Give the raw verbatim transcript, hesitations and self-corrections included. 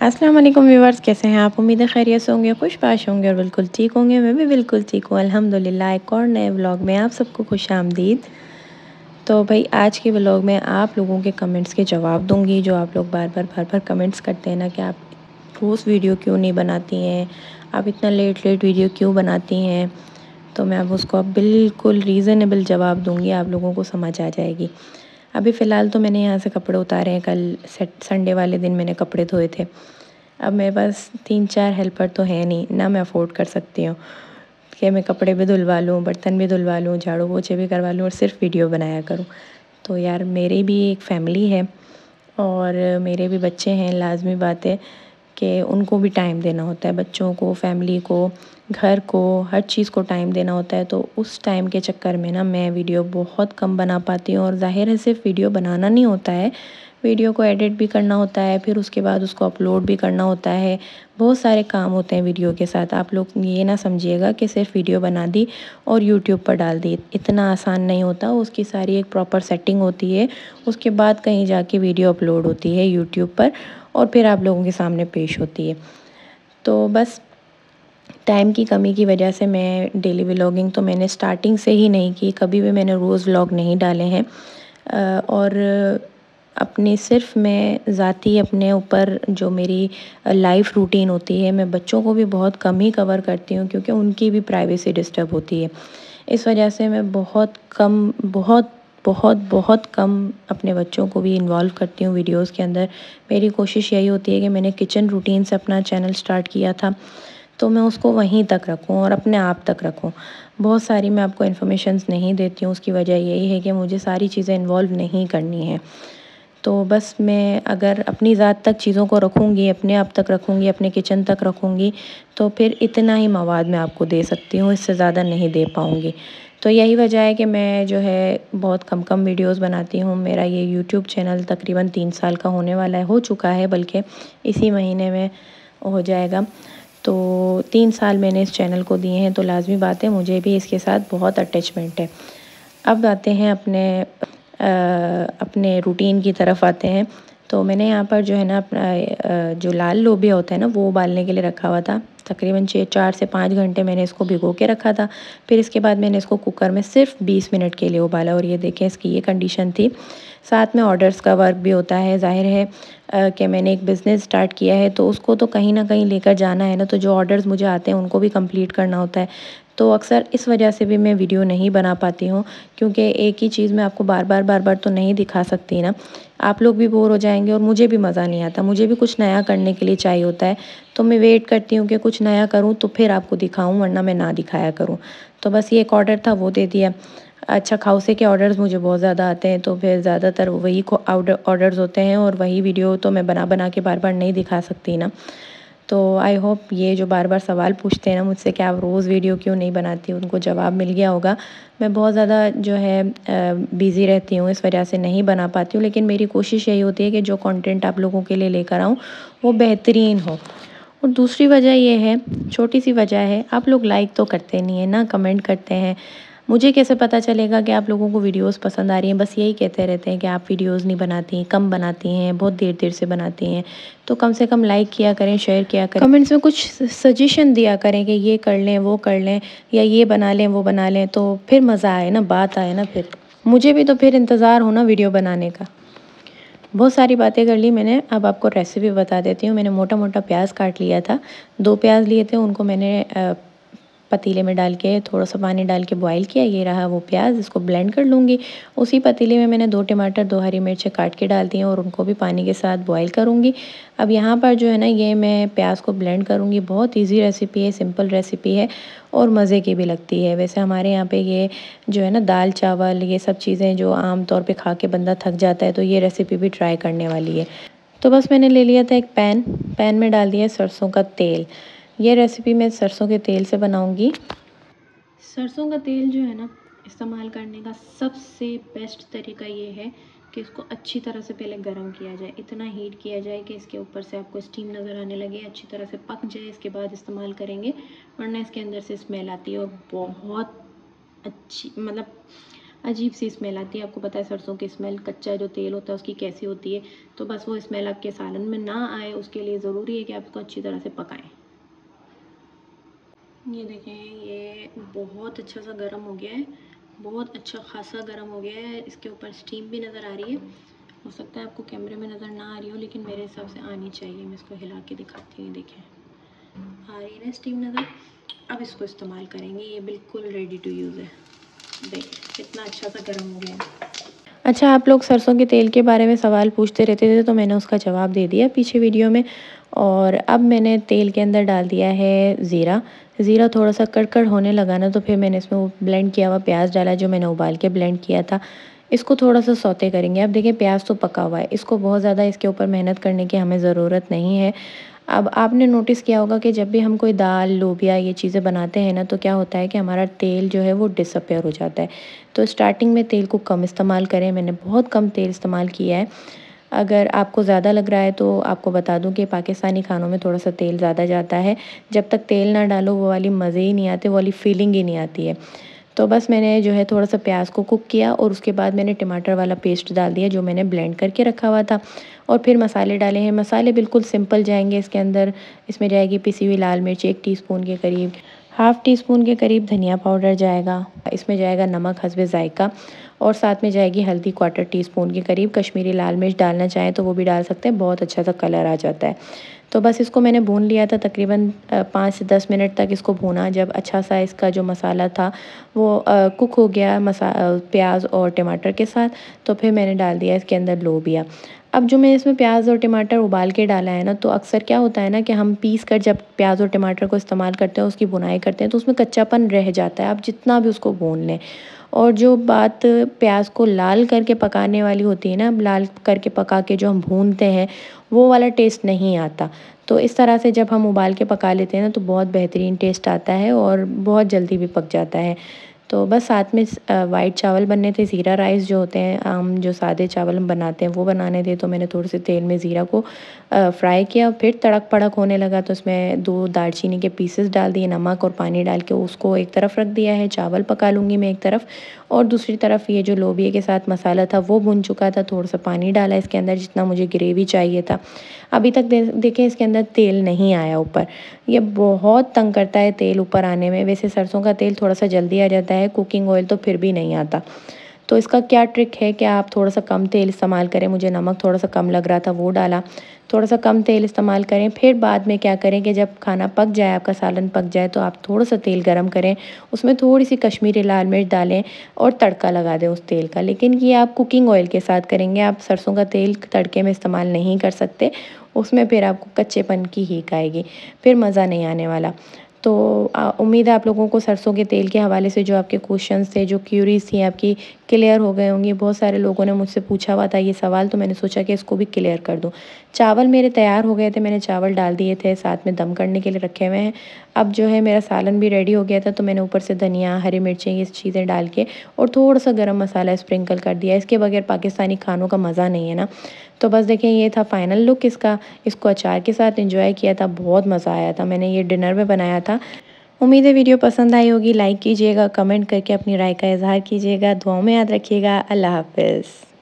अस्सलाम वालेकुम व्यूवर्स, कैसे हैं आप? उम्मीद है खैरियत से होंगे, खुशबाश होंगे और बिल्कुल ठीक होंगे। मैं भी बिल्कुल ठीक हूँ अल्हम्दुलिल्लाह। एक और नए व्लॉग में आप सबको खुशामदीद। तो भाई आज के व्लॉग में आप लोगों के कमेंट्स के जवाब दूंगी, जो आप लोग बार बार बार बार कमेंट्स करते हैं ना कि आप रोज़ वीडियो क्यों नहीं बनाती हैं, आप इतना लेट लेट वीडियो क्यों बनाती हैं। तो मैं अब उसको अब बिल्कुल रीज़नेबल जवाब दूंगी, आप लोगों को समझ आ जाएगी। अभी फ़िलहाल तो मैंने यहाँ से कपड़े उतारे हैं, कल संडे वाले दिन मैंने कपड़े धोए थे। अब मेरे पास तीन चार हेल्पर तो है नहीं ना, मैं अफोर्ड कर सकती हूँ कि मैं कपड़े भी धुलवा लूँ, बर्तन भी धुलवा लूँ, झाड़ू पोछे भी करवा लूँ और सिर्फ वीडियो बनाया करूँ। तो यार मेरी भी एक फ़ैमिली है और मेरे भी बच्चे हैं, लाज़मी बात है कि उनको भी टाइम देना होता है, बच्चों को, फैमिली को, घर को, हर चीज़ को टाइम देना होता है। तो उस टाइम के चक्कर में ना मैं वीडियो बहुत कम बना पाती हूँ। और ज़ाहिर है सिर्फ वीडियो बनाना नहीं होता है, वीडियो को एडिट भी करना होता है, फिर उसके बाद उसको अपलोड भी करना होता है। बहुत सारे काम होते हैं वीडियो के साथ। आप लोग ये ना समझिएगा कि सिर्फ वीडियो बना दी और यूट्यूब पर डाल दी, इतना आसान नहीं होता। उसकी सारी एक प्रॉपर सेटिंग होती है, उसके बाद कहीं जाके वीडियो अपलोड होती है यूट्यूब पर और फिर आप लोगों के सामने पेश होती है। तो बस टाइम की कमी की वजह से मैं डेली व्लॉगिंग तो मैंने स्टार्टिंग से ही नहीं की, कभी भी मैंने रोज़ व्लॉग नहीं डाले हैं। और अपनी सिर्फ मैं ज़ाती अपने ऊपर जो मेरी लाइफ रूटीन होती है, मैं बच्चों को भी बहुत कम ही कवर करती हूँ क्योंकि उनकी भी प्राइवेसी डिस्टर्ब होती है। इस वजह से मैं बहुत कम बहुत बहुत बहुत कम अपने बच्चों को भी इन्वॉल्व करती हूँ वीडियोस के अंदर। मेरी कोशिश यही होती है कि मैंने किचन रूटीन से अपना चैनल स्टार्ट किया था, तो मैं उसको वहीं तक रखूँ और अपने आप तक रखूँ। बहुत सारी मैं आपको इन्फॉर्मेशंस नहीं देती हूँ, उसकी वजह यही है कि मुझे सारी चीज़ें इन्वॉल्व नहीं करनी है। तो बस मैं अगर अपनी ज़ात तक चीज़ों को रखूँगी, अपने आप तक रखूँगी, अपने किचन तक रखूँगी, तो फिर इतना ही मवाद मैं आपको दे सकती हूँ, इससे ज़्यादा नहीं दे पाऊँगी। तो यही वजह है कि मैं जो है बहुत कम कम वीडियोस बनाती हूँ। मेरा ये यूट्यूब चैनल तकरीबन तीन साल का होने वाला है, हो चुका है बल्कि इसी महीने में हो जाएगा। तो तीन साल मैंने इस चैनल को दिए हैं, तो लाज़मी बात है मुझे भी इसके साथ बहुत अटैचमेंट है। अब आते हैं अपने आ, अपने रूटीन की तरफ आते हैं। तो मैंने यहाँ पर जो है ना अपना जो लाल लोबिया होता है ना, वो उबालने के लिए रखा हुआ था। तकरीबन छः चार से पाँच घंटे मैंने इसको भिगो के रखा था। फिर इसके बाद मैंने इसको कुकर में सिर्फ बीस मिनट के लिए उबाला और ये देखें इसकी ये कंडीशन थी। साथ में ऑर्डर्स का वर्क भी होता है, ज़ाहिर है कि मैंने एक बिज़नेस स्टार्ट किया है तो उसको तो कहीं ना कहीं लेकर जाना है ना, तो जो ऑर्डर्स मुझे आते हैं उनको भी कंप्लीट करना होता है। तो अक्सर इस वजह से भी मैं वीडियो नहीं बना पाती हूँ, क्योंकि एक ही चीज़ मैं आपको बार बार बार बार तो नहीं दिखा सकती ना, आप लोग भी बोर हो जाएंगे और मुझे भी मज़ा नहीं आता। मुझे भी कुछ नया करने के लिए चाहिए होता है, तो मैं वेट करती हूँ कि कुछ नया करूँ तो फिर आपको दिखाऊँ, वरना मैं ना दिखाया करूँ। तो बस ये एक ऑर्डर था, वो दे दिया। अच्छा खाउसे के ऑर्डर्स मुझे बहुत ज़्यादा आते हैं, तो फिर ज़्यादातर वही ऑर्डर्स होते हैं और वही वीडियो तो मैं बना बना के बार बार नहीं दिखा सकती ना। तो आई होप ये जो बार बार सवाल पूछते हैं ना मुझसे कि आप रोज़ वीडियो क्यों नहीं बनाती, उनको जवाब मिल गया होगा। मैं बहुत ज़्यादा जो है बिज़ी रहती हूँ, इस वजह से नहीं बना पाती हूँ, लेकिन मेरी कोशिश यही होती है कि जो कंटेंट आप लोगों के लिए लेकर आऊँ वो बेहतरीन हो। और दूसरी वजह ये है, छोटी सी वजह है, आप लोग लाइक तो करते नहीं हैं ना, कमेंट करते हैं। मुझे कैसे पता चलेगा कि आप लोगों को वीडियोस पसंद आ रही हैं? बस यही कहते रहते हैं कि आप वीडियोस नहीं बनाती, कम बनाती हैं, बहुत देर देर से बनाती हैं। तो कम से कम लाइक किया करें, शेयर किया करें, कमेंट्स में कुछ सजेशन दिया करें कि ये कर लें, वो कर लें, या ये बना लें, वो बना लें, तो फिर मज़ा आए ना, बात आए ना। फिर मुझे भी तो फिर इंतज़ार हो ना वीडियो बनाने का। बहुत सारी बातें कर ली मैंने, अब आपको रेसिपी बता देती हूँ। मैंने मोटा मोटा प्याज काट लिया था, दो प्याज लिए थे, उनको मैंने पतीले में डाल के थोड़ा सा पानी डाल के बॉईल किया। ये रहा वो प्याज, इसको ब्लेंड कर लूँगी। उसी पतीले में मैंने दो टमाटर, दो हरी मिर्चें काट के डाल दी हैं और उनको भी पानी के साथ बॉईल करूँगी। अब यहाँ पर जो है ना, ये मैं प्याज को ब्लेंड करूँगी। बहुत ईजी रेसिपी है, सिंपल रेसिपी है और मज़े की भी लगती है। वैसे हमारे यहाँ पे ये जो है ना दाल चावल, ये सब चीज़ें जो आम तौर पे खा के बंदा थक जाता है, तो ये रेसिपी भी ट्राई करने वाली है। तो बस मैंने ले लिया था एक पैन, पैन में डाल दिया सरसों का तेल। ये रेसिपी मैं सरसों के तेल से बनाऊंगी। सरसों का तेल जो है ना इस्तेमाल करने का सबसे बेस्ट तरीका ये है कि इसको अच्छी तरह से पहले गर्म किया जाए, इतना हीट किया जाए कि इसके ऊपर से आपको स्टीम नज़र आने लगे, अच्छी तरह से पक जाए, इसके बाद इस्तेमाल करेंगे, वरना इसके अंदर से स्मेल आती है और बहुत अच्छी, मतलब अजीब सी स्मेल आती है। आपको पता है सरसों की स्मेल, कच्चा जो तेल होता है उसकी कैसी होती है। तो बस वो स्मेल आपके सालन में ना आए उसके लिए ज़रूरी है कि आप इसको अच्छी तरह से पकाएं। ये देखें, ये बहुत अच्छा सा गर्म हो गया है, बहुत अच्छा खासा गर्म हो गया है। इसके ऊपर स्टीम भी नज़र आ रही है। हो सकता है आपको कैमरे में नज़र ना आ रही हो, लेकिन मेरे हिसाब से आनी चाहिए। मैं इसको हिला के दिखाती हूँ। देखें, आ रही है ना स्टीम नज़र। अब इसको इस्तेमाल करेंगे। ये बिल्कुल रेडी टू यूज़ है। देखें कितना अच्छा सा गर्म हो गया है। अच्छा, आप लोग सरसों के तेल के बारे में सवाल पूछते रहते थे तो मैंने उसका जवाब दे दिया पीछे वीडियो में। और अब मैंने तेल के अंदर डाल दिया है ज़ीरा। ज़ीरा थोड़ा सा कड़कड़ होने लगा ना, तो फिर मैंने इसमें वो ब्लेंड किया हुआ प्याज डाला जो मैंने उबाल के ब्लेंड किया था। इसको थोड़ा सा सौते करेंगे। अब देखिए प्याज तो पका हुआ है, इसको बहुत ज़्यादा इसके ऊपर मेहनत करने की हमें ज़रूरत नहीं है। अब आपने नोटिस किया होगा कि जब भी हम कोई दाल, लोबिया ये चीज़ें बनाते हैं ना, तो क्या होता है कि हमारा तेल जो है वो डिसअपियर हो जाता है। तो स्टार्टिंग में तेल को कम इस्तेमाल करें। मैंने बहुत कम तेल इस्तेमाल किया है। अगर आपको ज़्यादा लग रहा है तो आपको बता दूं कि पाकिस्तानी खानों में थोड़ा सा तेल ज़्यादा जाता है। जब तक तेल ना डालो वो वाली मज़े ही नहीं आते, वो वाली फीलिंग ही नहीं आती है। तो बस मैंने जो है थोड़ा सा प्याज को कुक किया और उसके बाद मैंने टमाटर वाला पेस्ट डाल दिया जो मैंने ब्लेंड करके रखा हुआ था। और फिर मसाले डाले हैं। मसाले बिल्कुल सिंपल जाएंगे इसके अंदर। इसमें जाएगी पिसी हुई लाल मिर्च एक टीस्पून के करीब, हाफ़ टी स्पून के करीब धनिया पाउडर जाएगा, इसमें जाएगा नमक हस्बे ज़ायका, और साथ में जाएगी हल्दी क्वार्टर टी स्पून के करीब। कश्मीरी लाल मिर्च डालना चाहें तो वो भी डाल सकते हैं, बहुत अच्छा सा कलर आ जाता है। तो बस इसको मैंने भून लिया था तकरीबन पाँच से दस मिनट तक इसको भूना। जब अच्छा सा इसका जो मसाला था वो कुक हो गया मसा प्याज और टमाटर के साथ, तो फिर मैंने डाल दिया इसके अंदर लोबिया। अब जो मैं इसमें प्याज और टमाटर उबाल के डाला है ना, तो अक्सर क्या होता है ना कि हम पीस कर जब प्याज और टमाटर को इस्तेमाल करते हैं, उसकी बुनाई करते हैं, तो उसमें कच्चापन रह जाता है। आप जितना भी उसको भून लें। और जो बात प्याज को लाल करके पकाने वाली होती है ना, लाल करके पका के जो हम भूनते हैं, वो वाला टेस्ट नहीं आता। तो इस तरह से जब हम उबाल के पका लेते हैं ना, तो बहुत बेहतरीन टेस्ट आता है और बहुत जल्दी भी पक जाता है। तो बस साथ में वाइट चावल बनने थे, ज़ीरा राइस जो होते हैं, आम जो सादे चावल हम बनाते हैं वो बनाने थे। तो मैंने थोड़े से तेल में ज़ीरा को फ्राई किया, फिर तड़क पड़क होने लगा तो उसमें दो दालचीनी के पीसेस डाल दिए, नमक और पानी डाल के उसको एक तरफ रख दिया है। चावल पका लूँगी मैं एक तरफ, और दूसरी तरफ ये जो लोबिया के साथ मसाला था वो भुन चुका था। थोड़ा सा पानी डाला इसके अंदर जितना मुझे ग्रेवी चाहिए था। अभी तक दे, देखें इसके अंदर तेल नहीं आया ऊपर। ये बहुत तंग करता है तेल ऊपर आने में। वैसे सरसों का तेल थोड़ा सा जल्दी आ जाता है, कुकिंग ऑयल तो फिर भी नहीं आता। तो इसका क्या ट्रिक है कि आप थोड़ा सा कम तेल इस्तेमाल करें। मुझे नमक थोड़ा सा कम लग रहा था, वो डाला। थोड़ा सा कम तेल इस्तेमाल करें। फिर बाद में क्या करें कि जब खाना पक जाए, आपका सालन पक जाए, तो आप थोड़ा सा तेल गरम करें, उसमें थोड़ी सी कश्मीरी लाल मिर्च डालें और तड़का लगा दें उस तेल का। लेकिन ये आप कुकिंग ऑयल के साथ करेंगे, आप सरसों का तेल तड़के में इस्तेमाल नहीं कर सकते। उसमें फिर आपको कच्चेपन की हीक आएगी, फिर मज़ा नहीं आने वाला। तो उम्मीद है आप लोगों को सरसों के तेल के हवाले से जो आपके क्वेश्चंस थे, जो क्यूरीज थी आपकी, क्लियर हो गए होंगे। बहुत सारे लोगों ने मुझसे पूछा हुआ था ये सवाल, तो मैंने सोचा कि इसको भी क्लियर कर दूं। चावल मेरे तैयार हो गए थे, मैंने चावल डाल दिए थे, साथ में दम करने के लिए रखे हुए हैं। अब जो है मेरा सालन भी रेडी हो गया था, तो मैंने ऊपर से धनिया, हरी मिर्चें, ये चीज़ें डाल के और थोड़ा सा गर्म मसाला स्प्रिंकल कर दिया। इसके बगैर पाकिस्तानी खानों का मज़ा नहीं है ना। तो बस देखें, ये था फाइनल लुक इसका। इसको अचार के साथ एंजॉय किया था, बहुत मज़ा आया था। मैंने ये डिनर में बनाया था। उम्मीद है वीडियो पसंद आई होगी। लाइक कीजिएगा, कमेंट करके अपनी राय का इजहार कीजिएगा। दुआओं में याद रखिएगा। अल्लाह हाफ़िज़।